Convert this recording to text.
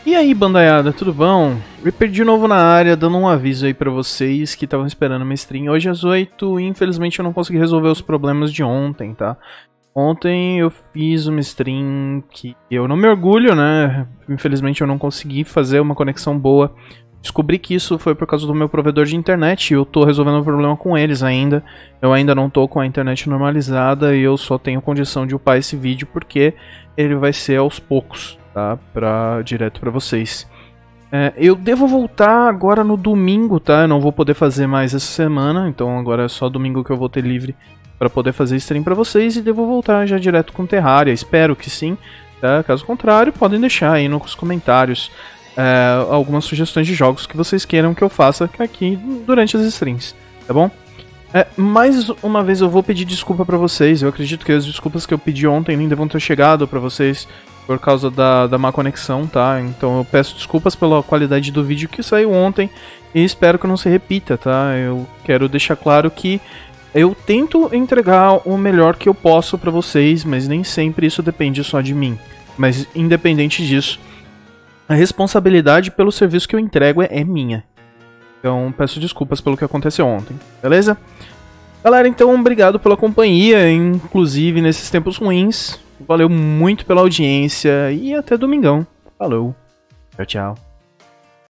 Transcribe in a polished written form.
E aí, bandaiada, tudo bom? Reaper de novo na área, dando um aviso aí pra vocês que estavam esperando uma stream hoje às 8. Infelizmente eu não consegui resolver os problemas de ontem, tá? Ontem eu fiz uma stream que eu não me orgulho, né? Infelizmente eu não consegui fazer uma conexão boa. Descobri que isso foi por causa do meu provedor de internet e eu tô resolvendo o problema com eles ainda. Eu ainda não tô com a internet normalizada e eu só tenho condição de upar esse vídeo porque ele vai ser aos poucos, tá? Direto pra vocês. Eu devo voltar agora no domingo, tá? Eu não vou poder fazer mais essa semana, então agora é só domingo que eu vou ter livre para poder fazer stream pra vocês e devo voltar já direto com Terraria. Espero que sim, tá? Caso contrário, podem deixar aí nos comentários algumas sugestões de jogos que vocês queiram que eu faça aqui durante as streams, tá bom? Mais uma vez eu vou pedir desculpa pra vocês. Eu acredito que as desculpas que eu pedi ontem nem devam ter chegado pra vocês por causa da má conexão, tá? Então eu peço desculpas pela qualidade do vídeo que saiu ontem e espero que não se repita, tá? Eu quero deixar claro que eu tento entregar o melhor que eu posso pra vocês, mas nem sempre isso depende só de mim. Mas independente disso, a responsabilidade pelo serviço que eu entrego é minha. Então peço desculpas pelo que aconteceu ontem, beleza? Galera, então obrigado pela companhia, inclusive nesses tempos ruins. Valeu muito pela audiência e até domingão. Falou. Tchau, tchau.